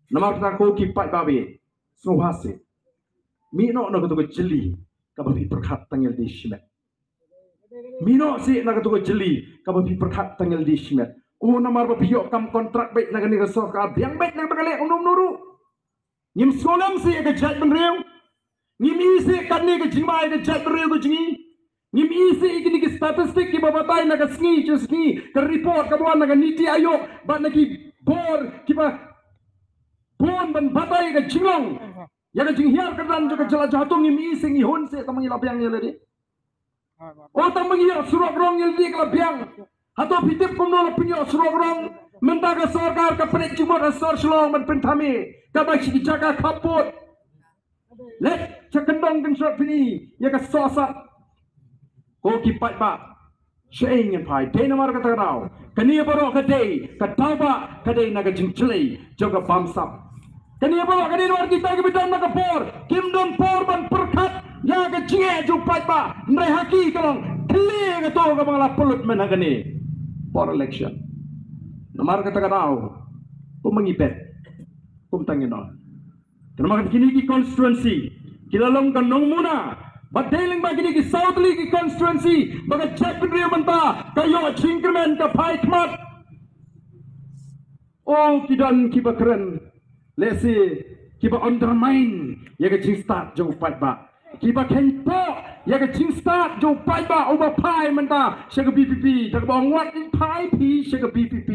Nama kita ko kipat babi, sohase. Mino nak tu jeli, kababi perkat tanggal di shimet. Mino si nak tu jeli, kababi perkat tanggal di shimet. Oh nama berpihak kam kontrak baik nak ni resor ka biang baik nak berkali unum nuru. Ngim solam si ke jat benrew. Ngim isi kan ni ke jimai ke jat benrew ke jingi. Ngim isi ikini ke statistik ki babatai nak sngi ke report ka buan nak niti ayok bat nak ki bor ki ba bon ban batai ke jinglong. Ya ke jinghiar ke dan juga jelajah tu ngim isi ngi hun si tamangi labiang ni ladi. Oh tamangi surat rong ni ke labiang. Atau pitip kumnol pinyo surong mendaga sarkar ka penik cuma asar selong men pentami ka bagi jaga kaput let cakendong kan surat pini ya ka sosat ko kipat ba sheing en pai de namar ka tarau kani baro ka de ka tauba ka de naga jingchlei joga bamsap kani baro ka de war kita ka bidan naga por kimdon por ban perkat ya ka jinge ju pat ba ndai haki kalong kli ka to ka bangla pulut men hagani for election. Namar kata tahu, pun mengipet, pun tangin on. Kenapa kini ki constituency, kita longkan nong muna, badaling bagi ni ki South League constituency, bagai cek pendiri mentah, kayo cingkremen ke paikmat. Oh kidan kiba keren, lesi kiba undermine, ya ke cing start jauh pat ba. Kiba kenpo, ya ke cing start jauh pat ba, over pai mentah, syaga BPP, tak bawang wat pai pi syaga BPP.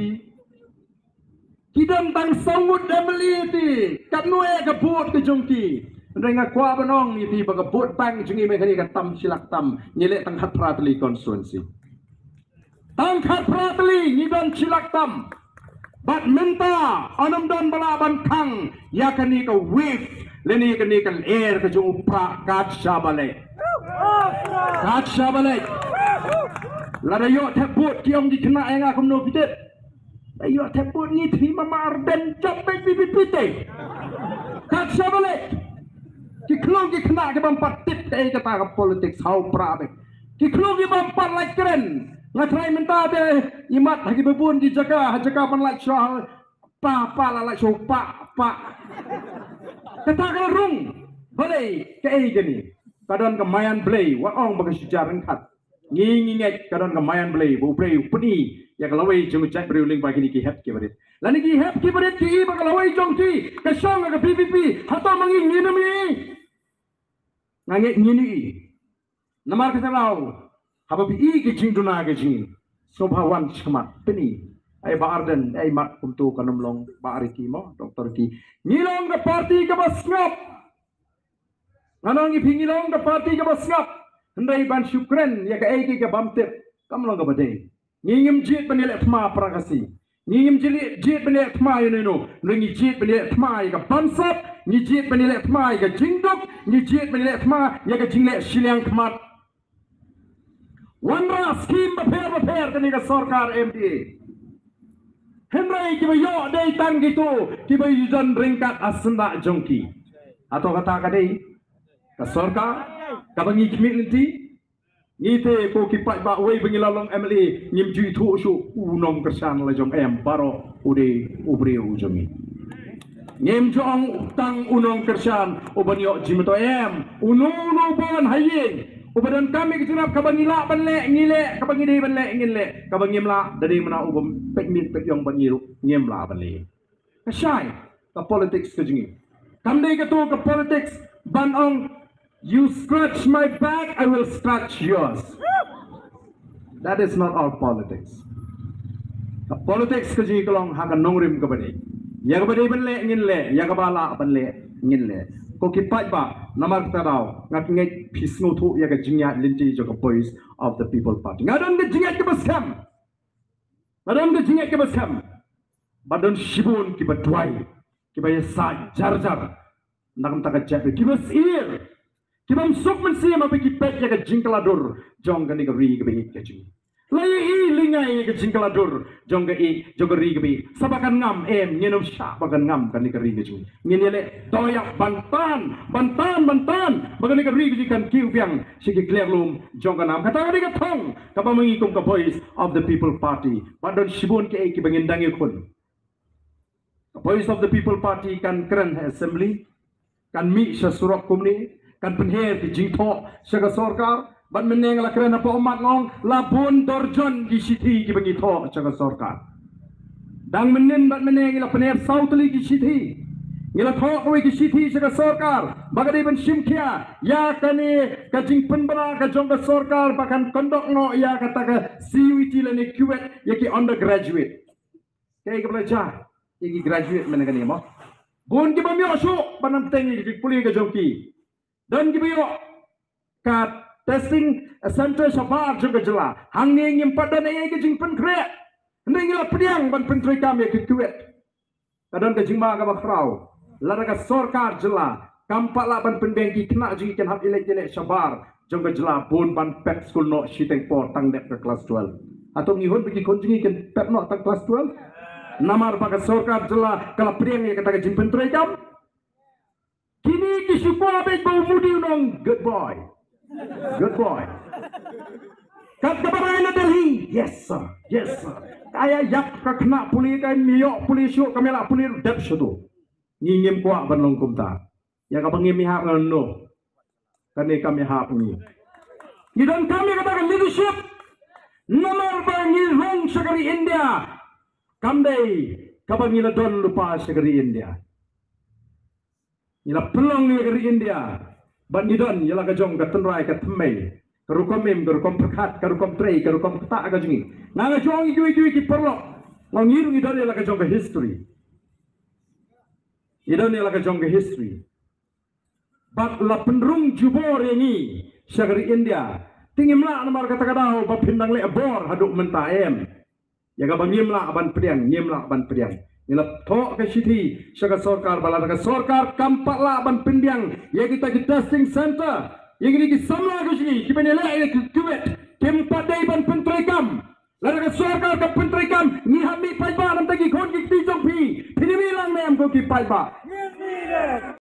Kidan tang sawut demeli ti, kanue ke bot ke jongki. Dengar kuah benong ni ti baga bot bang jungi mekani ka tam silak tam, nyelek tang hat prateli constituency. Tang hat prateli ngidan silak tam. Bat menta anam don balaban kang yakani ka wave leni kani kan air ka jung pra kat shabale. Kat shabale. Ladayo teput tiong di kena enga kumno pitet. Ayo teput ni terima marben job baik pipite. Kat shabale. Ki klong ki kena ke bampat tit ai kata ka politik how pra be. Ki klong ki bampat like keren. Ngatrai menta de imat hagi bebun di jaga pan like syah pa la like syah pa kata ka rung boleh ke ai gani kadon ke mayan play wa ong baga sejarah kat nginget kadon ke mayan play bu play puni ya kalawai jung chat briling bagi ni ki hep ke barit lani ki hep ki barit ki baga lawai jong ti ke song ke PPP hato manging nginami ngangit ngini namar ka talau haba bi ke jing duna ke jing sobhawan chmat peni ai barden ai mat untuk kanomlong bari ki mo doktor ki ngilong ke parti ke basngap nganong ipingilong ke parti ke basngap hendai ban syukren ya ke ai ke bamtep kamlong ke bade ngingim jit penilek thma prakasi ngingim jit penilek thma yunino ngi jit penilek thma ya ke bansap ngi jit penilek thma ya ke jingdok ngi jit penilek thma ya ke jinglek shiliang khmat Wanra scheme beper kini ke sarkar MDA. Henry kiba yo day tang gitu kiba yudan ringkat asenda jongki. Atau kata kadai ke sarkar kabangi community ngite ko kipat ba wei bengilalong MLA nyim ju thu su unong kersan la jong em baro ude ubreu jongi. Nyim jong tang unong kersan ubanyo jimeto em uno bon hayin ubadan kami kecenap kabangila banle ngile kabangide banle ngile kabangimla dari mana ubam pekmit pekyong bangiru ngimla banle kasai ka politics kejingi kamdai ke tu ke politics banong you scratch my back I will scratch yours. That is not our politics. Ka politics kejingi kolong hakan nongrim kabade ya kabade banle ngile ya kabala banle ngile ko kipat ba namar tarau ngak ngai pisngo thu ya ga jingya linti jo boys of the people party ngadon ga jingya ke basam ngadon ga jingya ke basam badon shibun ki batwai ki bay sa jar nakam taka jabe ki bas ir ki bam sok men sim abi ki pet ya ga jingkaladur jong ga ni ga ri ga be ke jing lai i lingai ga jingkaladur jong ga i joga ri ga be sabakan ngam em nyenom sha bagan ngam kan ni ga ri ga jing nyele doyak bantan bagan ni ga ri ga kan kiu piang sigi clear lum jong ga nam kata ga thong ka ba mangi kum ka voice of the people party badon shibun ke ki bangin dangi kun Voice of the People Party kan keren assembly kan mi surok kumni kan penher ki jingtho syaga sorkar ban meneng la keren apa umat ngong labun dorjon di siti ki bagi tho syaga sorkar dang menen bat meneng la penher sautli ki siti ngila tho ko ki siti syaga sorkar bagadi ban simkia ya kani ka jingpen bra ka jong ka sorkar bakan kondok no ya kata ka CUT lani kuwet yaki undergraduate kay ka belajar yaki graduate meneng ni mo bun ki bamyo shu banam tengi ki puli ka jongki dan kibiyo ka testing center sabar juga jela hanging yang pada nai ke jing pen kre ndai ngila pediang ban pentri kami ke kuwet kadang ke jing ma ka bakrau lara ka sorkar jela kampak la ban pendengki kena jing kan hab ilek jelek sabar juga jela bun ban pep school no shiteng por tang dek ke kelas 12 atau ngihon bagi konjingi kan pep no tang kelas 12 namar pakai sorkar jela kala pediang ya kata ke jing pentri kam kini kisupua baik bau mudi unong good boy kat kabarana Delhi yes sir kaya yak ka kena puli kai miyok puli syuk kamela puli dep syutu ngingim kuak ban long kumta ya ka bangim mihap ngono kani kami hap ni dan kami katakan leadership nomor bangi rong sagari India kamdai kabangila don lupa sagari India ila pelong ni negeri India bandidon ila kajong katenrai katemai karukomim karukom perkat karukom trei karukom ketak kajungi nanga jong igu ki perlo ngirung idon ila kajong ke history idon ila kajong ke history bat la penrung jubor ini syagari India tingimla namar kata kadau bapindang le bor haduk mentaem ya ka bangimla ban priang ngimla ban priang ila thok ke siti syaga sorkar balada ka sorkar kampak la ban pindiang ya kita ke testing center yang ini ki samla ke sini ki benela ile ki kuwet tempat dai ban pentrekam la ka sorkar ka pentrekam ni hami pai ba nam tagi khon ki ti jong pi phini mi lang nem ko ki pai ba